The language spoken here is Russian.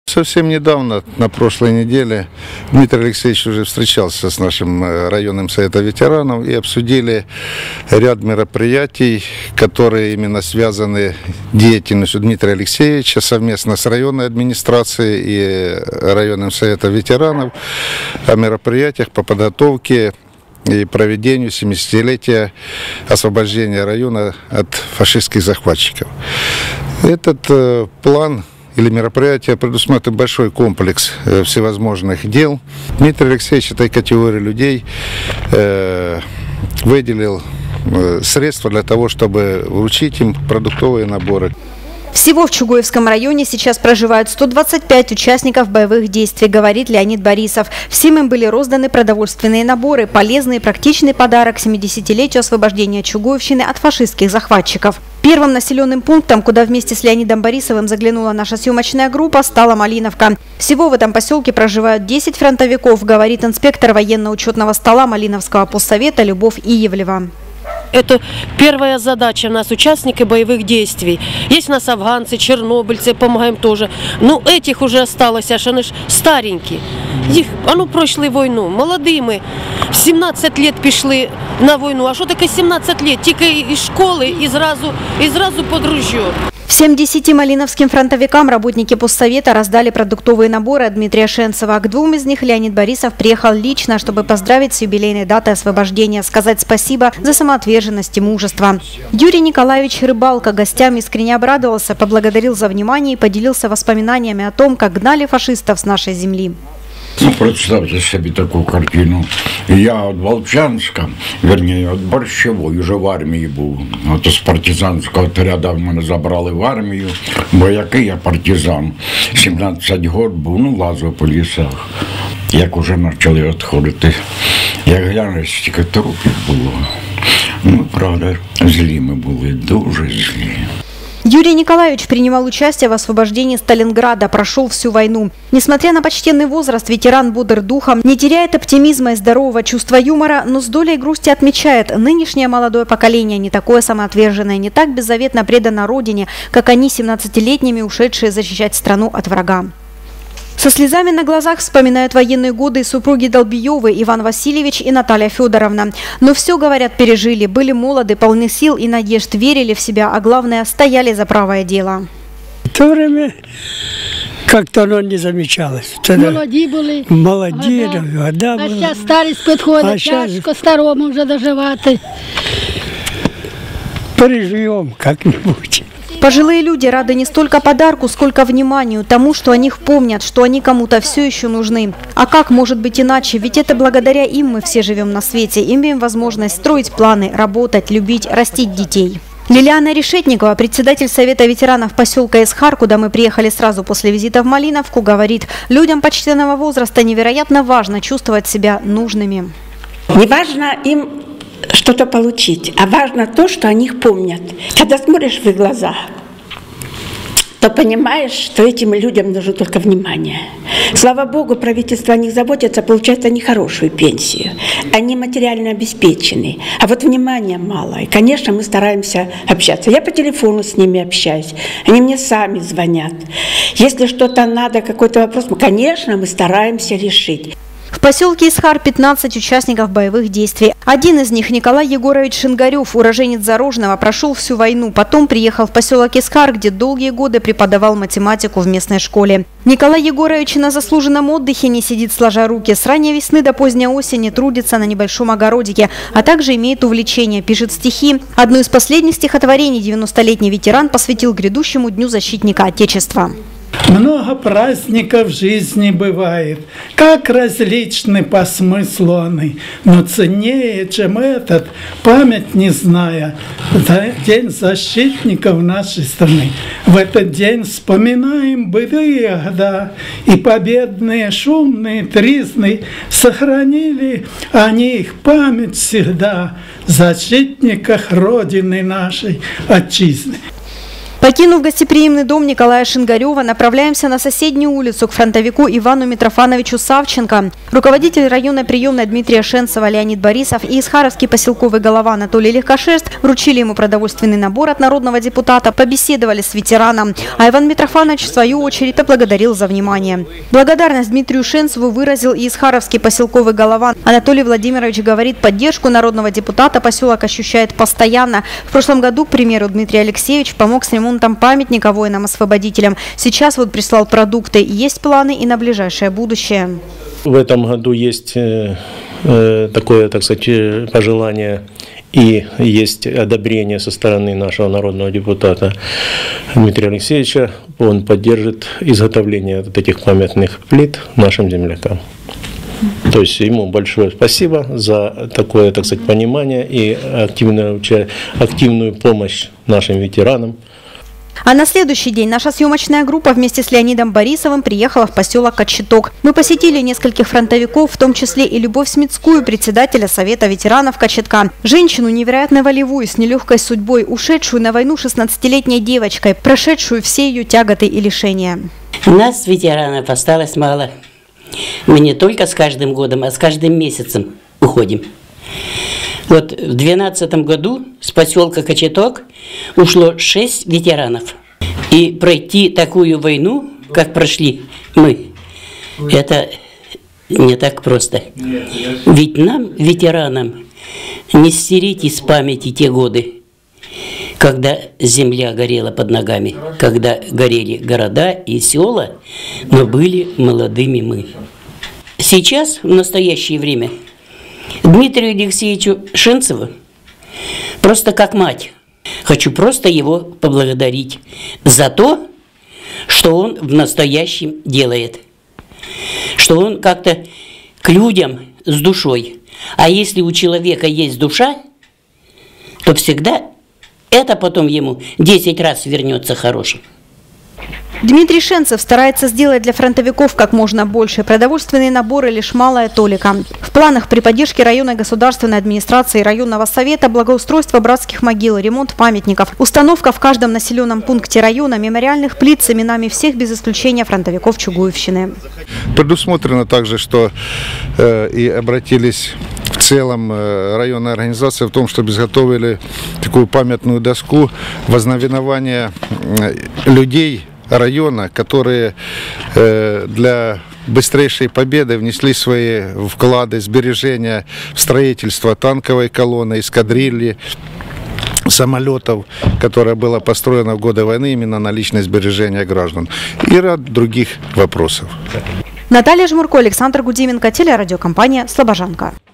Совсем недавно, на прошлой неделе, Дмитрий Алексеевич уже встречался с нашим районным советом ветеранов и обсудили ряд мероприятий, которые именно связаны с деятельностью Дмитрия Алексеевича совместно с районной администрацией и районным советом ветеранов о мероприятиях по подготовке и проведению 70-летия освобождения района от фашистских захватчиков. Этот план или мероприятие предусматривает большой комплекс всевозможных дел. Дмитрий Алексеевич этой категории людей выделил средства для того, чтобы вручить им продуктовые наборы. Всего в Чугуевском районе сейчас проживают 125 участников боевых действий, говорит Леонид Борисов. Всем им были розданы продовольственные наборы, полезный и практичный подарок к 70-летию освобождения Чугуевщины от фашистских захватчиков. Первым населенным пунктом, куда вместе с Леонидом Борисовым заглянула наша съемочная группа, стала Малиновка. Всего в этом поселке проживают 10 фронтовиков, говорит инспектор военно-учетного стола Малиновского постсовета Любовь Иевлева. Это первая задача у нас, участники боевых действий. Есть у нас афганцы, чернобыльцы, помогаем тоже. Но этих уже осталось, аж они ж старенькие. Їх, пройшли війну, молоді ми. В 17 лет пішли на війну. А що таке 17 лет? Тільки із школи і зразу под ружье. Всем 10 малиновским фронтовикам работники постсовета раздали продуктовые наборы от Дмитрия Шенцева. К 2 из них Леонид Борисов приехал лично, чтобы поздравить с юбилейной датой освобождения, сказать спасибо за самоотверженность и мужество. Юрий Николаевич Рыбалко гостям искренне обрадовался, поблагодарил за внимание и поделился воспоминаниями о том, как гнали фашистов с нашей земли. Представьте себе такую картину. Я от Волчанска, вернее, от Борщевої, вже в армії був. От з партизанського отряду мене забрали в армію. Бо який я партизан? 17 років був, лазив по лісах. Як уже почали відходити. Як гляну, стільки трупів було. Правда, злі ми були, дуже злі. Юрий Николаевич принимал участие в освобождении Сталинграда, прошел всю войну. Несмотря на почтенный возраст, ветеран бодр духом, не теряет оптимизма и здорового чувства юмора, но с долей грусти отмечает, нынешнее молодое поколение не такое самоотверженное, не так беззаветно предано родине, как они, 17-летними, ушедшие защищать страну от врага. Со слезами на глазах вспоминают военные годы супруги Долбиевы Иван Васильевич и Наталья Федоровна. Но все, говорят, пережили, были молоды, полны сил и надежд, верили в себя, а главное, стояли за правое дело. В то время как-то оно не замечалось. Тогда молоді були. Молоді, года А були. зараз старість підходить, тяжко старому вже доживати. Переживем как-нибудь. Пожилые люди рады не столько подарку, сколько вниманию, тому, что о них помнят, что они кому-то все еще нужны. А как может быть иначе? Ведь это благодаря им мы все живем на свете, имеем возможность строить планы, работать, любить, растить детей. Лилиана Решетникова, председатель Совета ветеранов поселка Исхар, куда мы приехали сразу после визита в Малиновку, говорит, людям почтенного возраста невероятно важно чувствовать себя нужными. Не важно им что-то получить, а важно то, что о них помнят. Когда смотришь в их глаза, то понимаешь, что этим людям нужно только внимание. Слава Богу, правительство о них заботится, получают они хорошую пенсию. Они материально обеспечены. А вот внимания мало. И, конечно, мы стараемся общаться. Я по телефону с ними общаюсь. Они мне сами звонят. Если что-то надо, какой-то вопрос, конечно, мы стараемся решить. В поселке Исхар 15 участников боевых действий. Один из них, Николай Егорович Шингарев, уроженец Зарожного, прошел всю войну. Потом приехал в поселок Исхар, где долгие годы преподавал математику в местной школе. Николай Егорович на заслуженном отдыхе не сидит сложа руки. С ранней весны до поздней осени трудится на небольшом огородике, а также имеет увлечение, пишет стихи. Одно из последних стихотворений 90-летний ветеран посвятил грядущему Дню защитника Отечества. Много праздников в жизни бывает, как различны по смыслу они, но ценнее, чем этот, память не зная, День защитников нашей страны. В этот день вспоминаем былые года, и победные, шумные, тризны сохранили они их память всегда, защитниках Родины нашей Отчизны. Покинув гостеприимный дом Николая Шингарева, направляемся на соседнюю улицу к фронтовику Ивану Митрофановичу Савченко. Руководитель районной приемной Дмитрия Шенцева Леонид Борисов и исхаровский поселковый голова Анатолий Легкошерст вручили ему продовольственный набор от народного депутата, побеседовали с ветераном. А Иван Митрофанович, в свою очередь, поблагодарил за внимание. Благодарность Дмитрию Шенцеву выразил и исхаровский поселковый голова. Анатолий Владимирович говорит, поддержку народного депутата поселок ощущает постоянно. В прошлом году, к примеру, Дмитрий Алексеевич помог с ремонтом памятника воинам-освободителям. Сейчас вот прислал продукты. Есть планы и на ближайшее будущее. В этом году есть такое, так сказать, пожелание и есть одобрение со стороны нашего народного депутата Дмитрия Алексеевича. Он поддержит изготовление вот этих памятных плит нашим землякам. То есть ему большое спасибо за такое, так сказать, понимание и активную помощь нашим ветеранам. А на следующий день наша съемочная группа вместе с Леонидом Борисовым приехала в поселок Кочеток. Мы посетили нескольких фронтовиков, в том числе и Любовь Смитскую, председателя Совета ветеранов Кочетка. Женщину невероятно волевую, с нелегкой судьбой, ушедшую на войну 16-летней девочкой, прошедшую все ее тяготы и лишения. У нас ветеранов осталось мало. Мы не только с каждым годом, а с каждым месяцем уходим. Вот в 2012 году с поселка Кочеток ушло 6 ветеранов. И пройти такую войну, как прошли мы, это не так просто. Ведь нам, ветеранам, не стереть из памяти те годы, когда земля горела под ногами, когда горели города и села, но были молодыми мы. Сейчас, в настоящее время, Дмитрию Алексеевичу Шенцеву просто как мать. Хочу просто его поблагодарить за то, что он в настоящем делает. Что он как-то к людям с душой. А если у человека есть душа, то всегда это потом ему 10 раз вернется хорошим. Дмитрий Шенцев старается сделать для фронтовиков как можно больше. Продовольственные наборы лишь малая толика. В планах при поддержке районной государственной администрации и районного совета благоустройство братских могил, ремонт памятников, установка в каждом населенном пункте района мемориальных плит с именами всех без исключения фронтовиков Чугуевщины. Предусмотрено также, что и обратились в целом районная организация в том, чтобы изготовили такую памятную доску вознаменования людей района, которые для быстрейшей победы внесли свои вклады, сбережения в строительство танковой колонны, эскадрильи, самолетов, которая была построена в годы войны именно на личное сбережение граждан, и ряд других вопросов. Наталья Жмурко, Александр Гудименко, телерадиокомпания «Слобожанка».